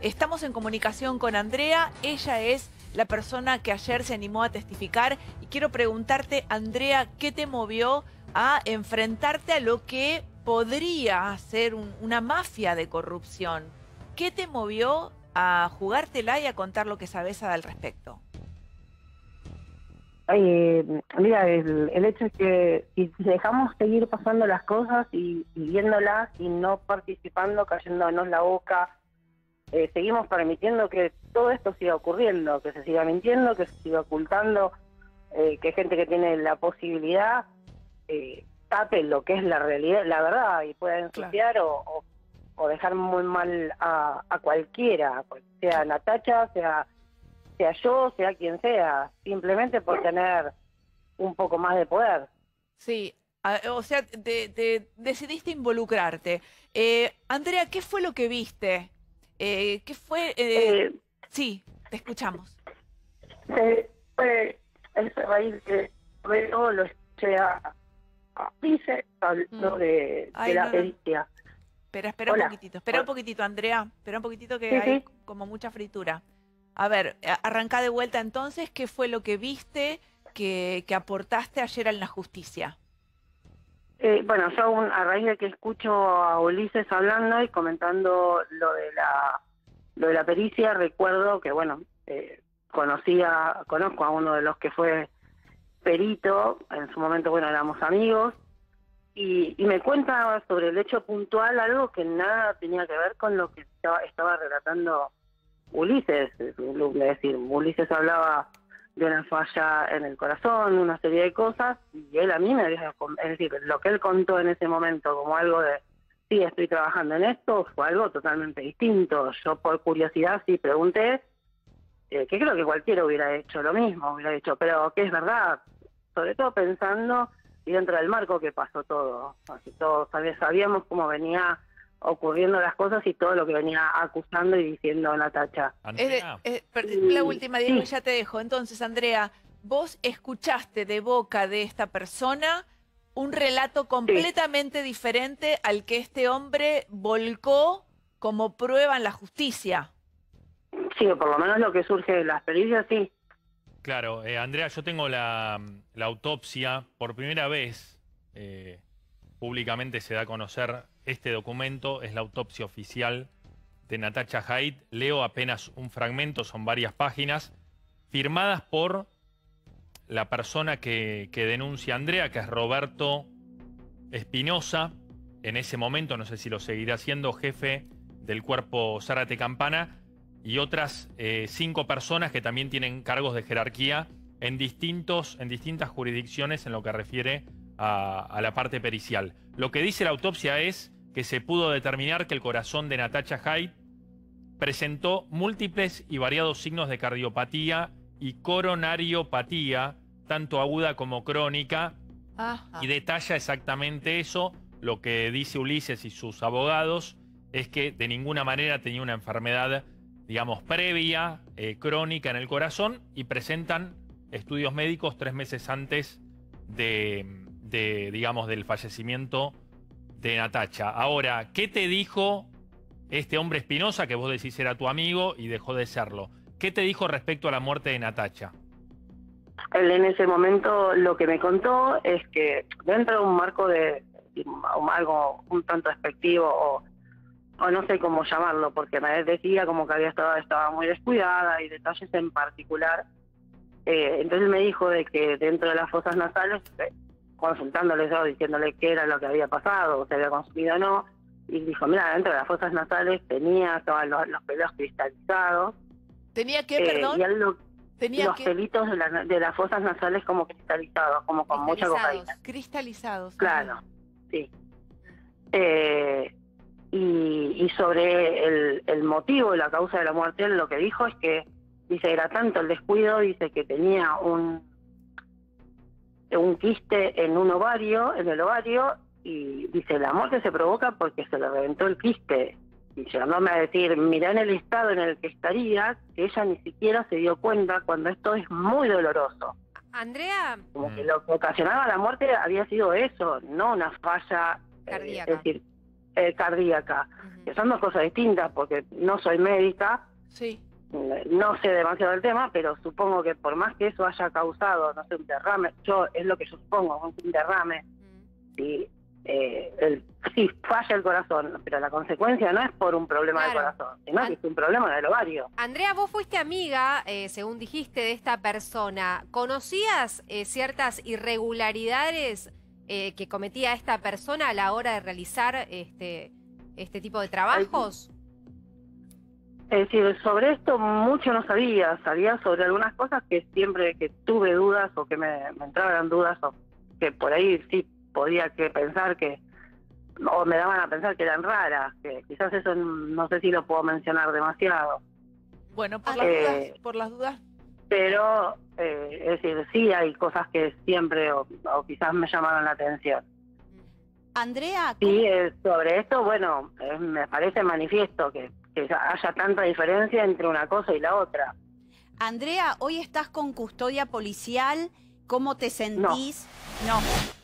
Estamos en comunicación con Andrea. Ella es la persona que ayer se animó a testificar. Y quiero preguntarte, Andrea, ¿qué te movió a enfrentarte a lo que podría ser una mafia de corrupción? ¿Qué te movió a jugártela y a contar lo que sabes al respecto? Mira, el hecho es que si dejamos seguir pasando las cosas y viéndolas y no participando, cayéndonos la boca, seguimos permitiendo que todo esto siga ocurriendo, que se siga mintiendo, que se siga ocultando, que gente que tiene la posibilidad tape lo que es la realidad, la verdad, y pueda ensuciar o dejar muy mal a cualquiera, sea Natacha, sea yo, sea quien sea, simplemente por tener un poco más de poder. Sí, o sea, decidiste involucrarte. Andrea, ¿qué fue lo que viste? ¿Qué fue? Sí, te escuchamos. Fue ese raíz que luego lo escuché a Dice, hablando de la pericia. Espera un poquitito, espera un poquitito, Andrea, espera un poquitito que hay como mucha fritura. A ver, arranca de vuelta entonces, ¿qué fue lo que viste que aportaste ayer en la justicia? Bueno, yo a raíz de que escucho a Ulises hablando y comentando lo de la pericia, recuerdo que, bueno, conozco a uno de los que fue perito, en su momento, bueno, éramos amigos, y me cuenta sobre el hecho puntual algo que nada tenía que ver con lo que estaba relatando Ulises. Es decir, Ulises hablaba de una falla en el corazón, una serie de cosas, y él a mí me había, es decir, lo que él contó en ese momento como algo de, sí, estoy trabajando en esto, fue algo totalmente distinto. Yo por curiosidad sí pregunté, que creo que cualquiera hubiera hecho lo mismo, hubiera dicho, pero que es verdad, sobre todo pensando y dentro del marco que pasó todo. Así todos sabíamos cómo venía ocurriendo las cosas y todo lo que venía acusando y diciendo Natacha. La última, Diego, ya te dejo. Entonces, Andrea, vos escuchaste de boca de esta persona un relato completamente diferente al que este hombre volcó como prueba en la justicia. Sí, por lo menos lo que surge de las pericias, sí. Claro, Andrea, yo tengo la autopsia. Por primera vez públicamente se da a conocer este documento, es la autopsia oficial de Natacha Haidt. Leo apenas un fragmento, son varias páginas, firmadas por la persona que denuncia a Andrea, que es Roberto Espinosa, en ese momento, no sé si lo seguirá haciendo, jefe del cuerpo Zárate Campana, y otras 5 personas que también tienen cargos de jerarquía en distintas jurisdicciones en lo que refiere a la parte pericial. Lo que dice la autopsia es que se pudo determinar que el corazón de Natacha Haidt presentó múltiples y variados signos de cardiopatía y coronariopatía, tanto aguda como crónica, y detalla exactamente eso. Lo que dice Ulises y sus abogados es que de ninguna manera tenía una enfermedad, digamos, previa, crónica en el corazón, y presentan estudios médicos 3 meses antes digamos, del fallecimiento de Natacha. Ahora, ¿qué te dijo este hombre Espinosa, que vos decís era tu amigo y dejó de serlo? ¿Qué te dijo respecto a la muerte de Natacha? Él en ese momento lo que me contó es que dentro de un marco de algo un tanto despectivo o no sé cómo llamarlo, porque me decía como que estaba muy descuidada y detalles en particular. Entonces me dijo de que dentro de las fosas nasales, consultándole yo, diciéndole qué era lo que había pasado, o se había consumido o no, y dijo, mira, dentro de las fosas nasales estaban los pelos cristalizados. ¿Tenía qué, perdón? Y él los pelitos de las fosas nasales como cristalizados, como con mucha cocaína. Cristalizados. Claro, sí. Y sobre el motivo y la causa de la muerte, él lo que dijo es que, dice, era tanto el descuido, dice que tenía un quiste en el ovario, y dice, la muerte se provoca porque se le reventó el quiste. Y llegándome a decir, mirá en el estado en el que estaría, que ella ni siquiera se dio cuenta cuando esto es muy doloroso. Andrea. Como que lo que ocasionaba la muerte había sido eso, no una falla cardíaca. Es decir, cardíaca, que son dos cosas distintas, porque no soy médica, Sí. no sé demasiado del tema, pero supongo que por más que eso haya causado, no sé, un derrame, es lo que yo supongo, un derrame, y sí, falla el corazón, pero la consecuencia no es por un problema del Claro. corazón, sino que es un problema del ovario. Andrea, vos fuiste amiga, según dijiste, de esta persona. ¿Conocías ciertas irregularidades que cometía esta persona a la hora de realizar este tipo de trabajos? Es decir, sobre esto mucho no sabía sobre algunas cosas que siempre que tuve dudas o que me entraban dudas o que por ahí sí podía pensar que, o me daban a pensar que eran raras, que quizás eso no sé si lo puedo mencionar demasiado. Bueno, por las dudas. Pero, es decir, sí hay cosas que siempre o quizás me llamaron la atención. Andrea, Sí, sobre esto, bueno, me parece manifiesto que haya tanta diferencia entre una cosa y la otra. Andrea, hoy estás con custodia policial. ¿Cómo te sentís? No.